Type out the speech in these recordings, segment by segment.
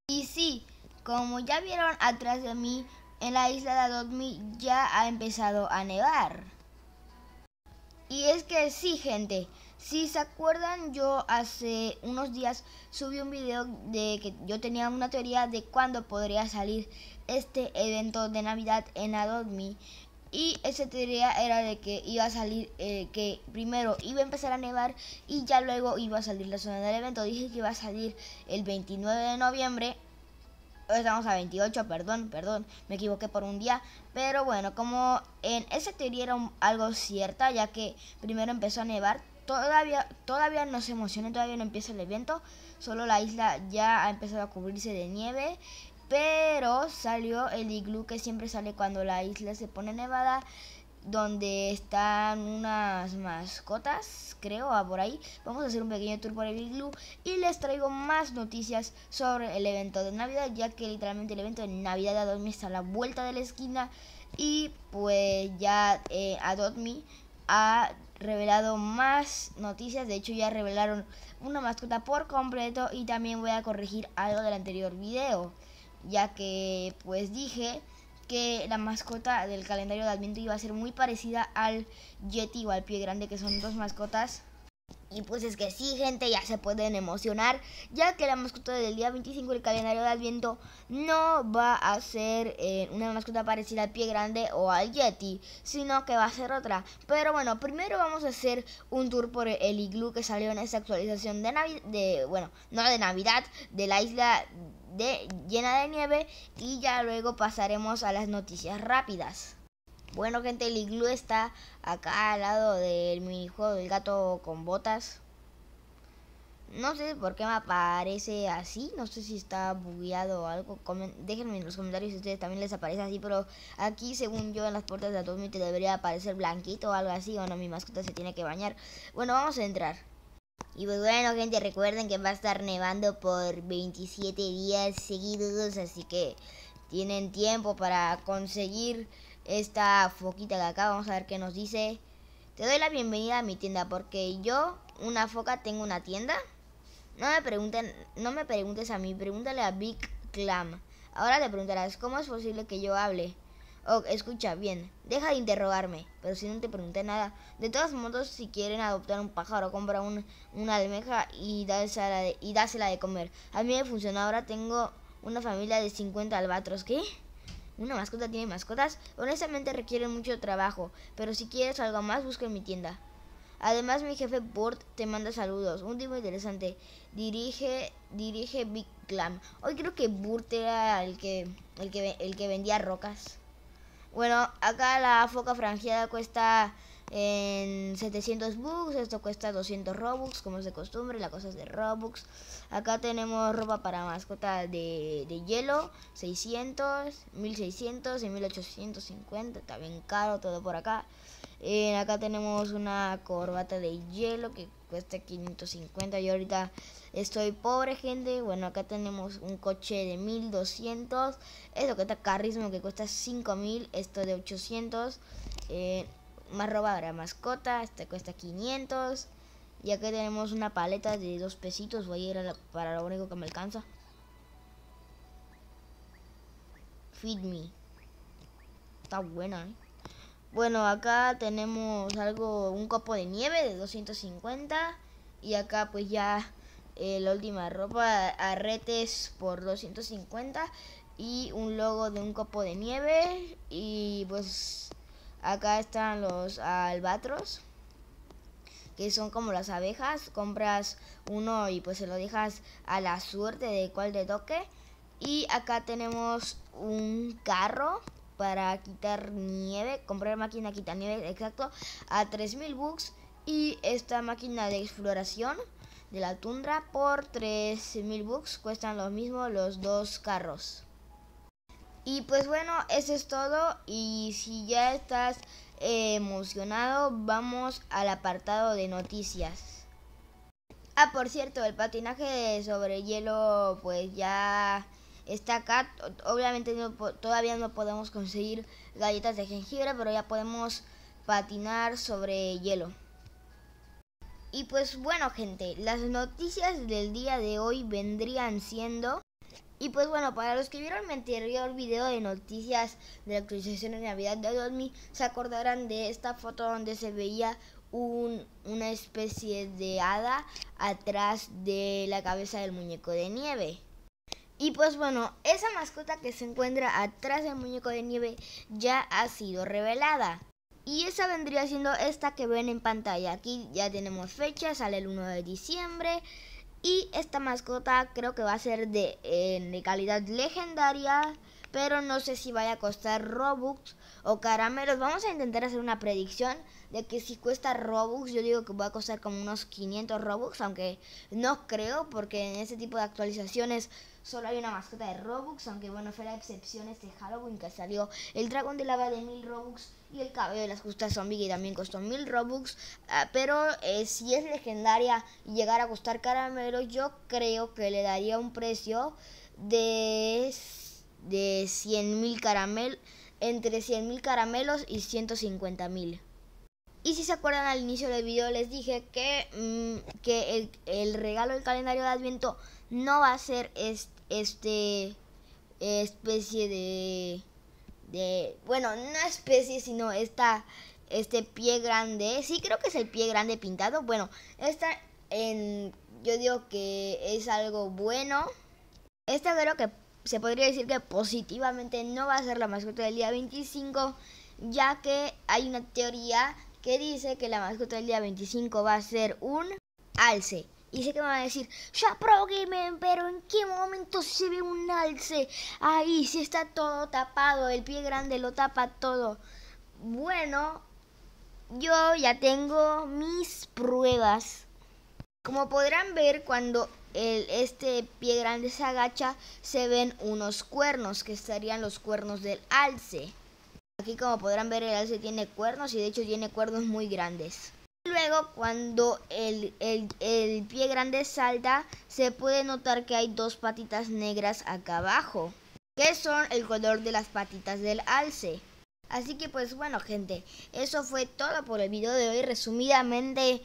Y sí, como ya vieron atrás de mí, en la isla de Adotmi ya ha empezado a nevar. Y es que sí, gente, si se acuerdan, yo hace unos días subí un video de que yo tenía una teoría de cuándo podría salir este evento de Navidad en Adotmi. Y esa teoría era de que iba a salir, que primero iba a empezar a nevar y ya luego iba a salir la zona del evento. Dije que iba a salir el 29 de noviembre. Estamos a 28, perdón, me equivoqué por un día. Pero bueno, como en esa teoría era algo cierta, ya que primero empezó a nevar, todavía no se emocionen, todavía no empieza el evento. Solo la isla ya ha empezado a cubrirse de nieve. Pero salió el iglú que siempre sale cuando la isla se pone nevada, donde están unas mascotas, creo, por ahí. Vamos a hacer un pequeño tour por el iglú y les traigo más noticias sobre el evento de Navidad, ya que literalmente el evento de Navidad de Adotmi está a la vuelta de la esquina. Y pues ya Adotmi ha revelado más noticias. De hecho ya revelaron una mascota por completo, y también voy a corregir algo del anterior video, ya que pues dije que la mascota del calendario de Adviento iba a ser muy parecida al Yeti o al Pie Grande, que son dos mascotas. Y pues es que sí, gente, ya se pueden emocionar, ya que la mascota del día 25 del calendario de Adviento no va a ser una mascota parecida al Pie Grande o al Yeti, sino que va a ser otra. Pero bueno, primero vamos a hacer un tour por el iglú que salió en esta actualización de Navidad, bueno, no de Navidad, de la isla llena de nieve, y ya luego pasaremos a las noticias rápidas. Bueno, gente, el iglú está acá al lado del minijuego del gato con botas. No sé por qué me aparece así, no sé si está bugueado o algo. Déjenme en los comentarios si a ustedes también les aparece así, pero aquí, según yo, en las puertas de Adotmi te debería aparecer blanquito o algo así, o no, mi mascota se tiene que bañar. Bueno, vamos a entrar. Y pues bueno, gente, recuerden que va a estar nevando por 27 días seguidos, así que tienen tiempo para conseguir esta foquita de acá. Vamos a ver qué nos dice. Te doy la bienvenida a mi tienda, porque yo, una foca, tengo una tienda. No me preguntes a mí, pregúntale a Big Clam. Ahora te preguntarás, ¿cómo es posible que yo hable? Oh, escucha, bien, deja de interrogarme, pero si no te pregunté nada. De todos modos, si quieren adoptar un pájaro, compra una almeja y dásela de comer. A mí me funciona. Ahora tengo una familia de 50 albatros. ¿Qué? ¿Una mascota tiene mascotas? Honestamente requieren mucho trabajo, pero si quieres algo más, busca en mi tienda. Además, mi jefe Burt te manda saludos. Un tipo interesante. Dirige Big Clam. Hoy creo que Burt era el que vendía rocas. Bueno, acá la foca franjeada cuesta en 700 bucks. Esto cuesta 200 robux, como es de costumbre. La cosa es de robux. Acá tenemos ropa para mascota de hielo, 600, 1600 y 1850. Está bien caro todo por acá. Acá tenemos una corbata de hielo que cuesta 550. Yo ahorita estoy pobre, gente. Bueno, acá tenemos un coche de 1200. Esto que está carísimo, que cuesta 5000. Esto de 800. Más ropa para mascota. Este cuesta 500. Y acá tenemos una paleta de 2 pesitos. Voy a ir para lo único que me alcanza. Feed me. Está buena, ¿eh? Bueno, acá tenemos un copo de nieve de 250. Y acá pues ya la última ropa, arretes por 250. Y un logo de un copo de nieve. Y pues acá están los albatros, que son como las abejas. Compras uno y pues se lo dejas a la suerte de cuál te toque. Y acá tenemos un carro para quitar nieve, comprar máquina quita nieve, exacto, a 3000 bucks. Y esta máquina de exploración de la tundra por 3000 bucks. Cuestan lo mismo los dos carros. Y pues bueno, eso es todo. Y si ya estás emocionado, vamos al apartado de noticias. Ah, por cierto, el patinaje sobre hielo pues ya está acá. Obviamente todavía no podemos conseguir galletas de jengibre, pero ya podemos patinar sobre hielo. Y pues bueno, gente, las noticias del día de hoy vendrían siendo Y pues bueno, para los que vieron mi anterior video de noticias de la actualización de Navidad de 2000, se acordarán de esta foto donde se veía una especie de hada atrás de la cabeza del muñeco de nieve. Y pues bueno, esa mascota que se encuentra atrás del muñeco de nieve ya ha sido revelada. Y esa vendría siendo esta que ven en pantalla. Aquí ya tenemos fecha, sale el 1 de diciembre. Y esta mascota creo que va a ser de calidad legendaria, pero no sé si vaya a costar Robux o caramelos. Vamos a intentar hacer una predicción de que si cuesta Robux, yo digo que va a costar como unos 500 Robux, aunque no creo, porque en este tipo de actualizaciones solo hay una mascota de Robux, aunque bueno, fue la excepción este Halloween que salió el dragón de lava de 1000 Robux y el cabello de las justas zombie que también costó 1000 Robux, pero si es legendaria y llegara a costar caramelo, yo creo que le daría un precio de 100.000 caramelos, entre 100.000 caramelos y 150.000. Y si se acuerdan, al inicio del video les dije que el regalo del calendario de Adviento no va a ser especie bueno, no especie, sino este pie grande. Sí, creo que es el pie grande pintado. Bueno, yo digo que es algo bueno. Creo que se podría decir que positivamente no va a ser la mascota del día 25, ya que hay una teoría que dice que la mascota del día 25 va a ser un alce. Y sé que me van a decir, ya Pro Gamer, pero ¿en qué momento se ve un alce? Ahí sí está todo tapado, el pie grande lo tapa todo. Bueno, yo ya tengo mis pruebas. Como podrán ver, cuando este pie grande se agacha, se ven unos cuernos, que serían los cuernos del alce. Aquí, como podrán ver, el alce tiene cuernos y de hecho tiene cuernos muy grandes. Luego, cuando el pie grande salta, se puede notar que hay dos patitas negras acá abajo, que son el color de las patitas del alce. Así que pues bueno, gente, eso fue todo por el video de hoy. Resumidamente,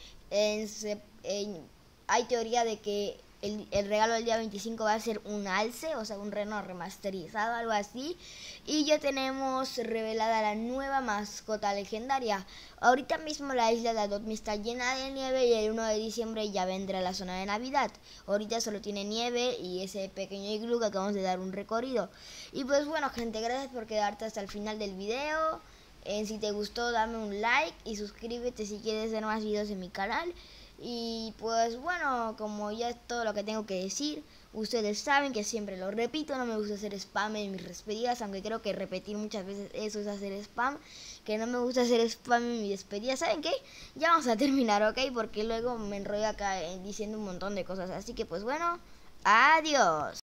hay teoría de que el regalo del día 25 va a ser un alce, o sea, un reno remasterizado, algo así. Y ya tenemos revelada la nueva mascota legendaria. Ahorita mismo la isla de Adotmi está llena de nieve y el 1 de diciembre ya vendrá la zona de Navidad. Ahorita solo tiene nieve y ese pequeño iglú que acabamos de dar un recorrido. Y pues bueno, gente, gracias por quedarte hasta el final del video. Si te gustó, dame un like y suscríbete si quieres ver más videos en mi canal. Y pues bueno, como ya es todo lo que tengo que decir, ustedes saben que siempre lo repito, no me gusta hacer spam en mis despedidas, aunque creo que repetir muchas veces eso es hacer spam, que no me gusta hacer spam en mi despedida. ¿Saben qué? Ya vamos a terminar, ¿ok? Porque luego me enrollo acá diciendo un montón de cosas. Así que pues bueno, adiós.